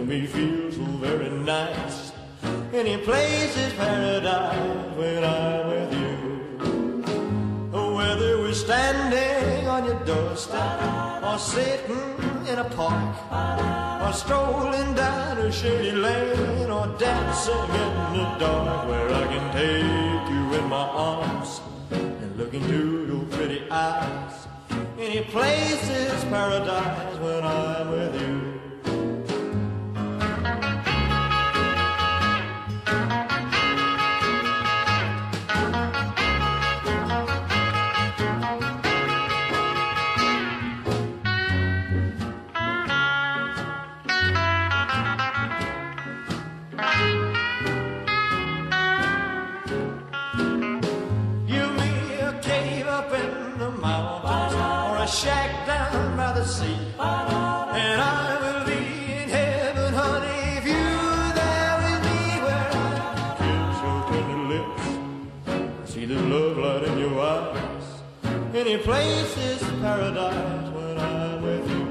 me feel so very nice. Any place is paradise when I'm with you. Whether we're standing on your doorstep, or sitting in a park, or strolling down a shady lane, or dancing in the dark, where I can take you in my arms and look into your pretty eyes. Any place is paradise when I'm with you. Shack down by the sea, and I will be in heaven, honey, if you're there with me, where I kiss your tender lips, see the love light in your eyes. Any place is paradise when I'm with you.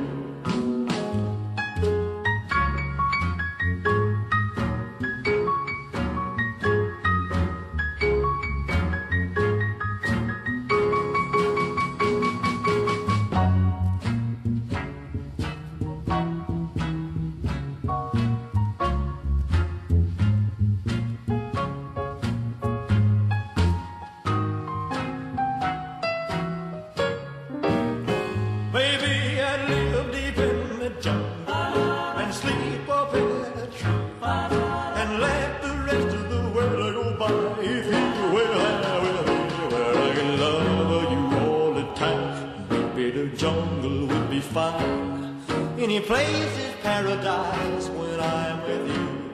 And sleep up in a tree, and let the rest of the world go by. If you will, I will be where I can love you all the time. Maybe the jungle would be fine. Any place is paradise when I'm with you.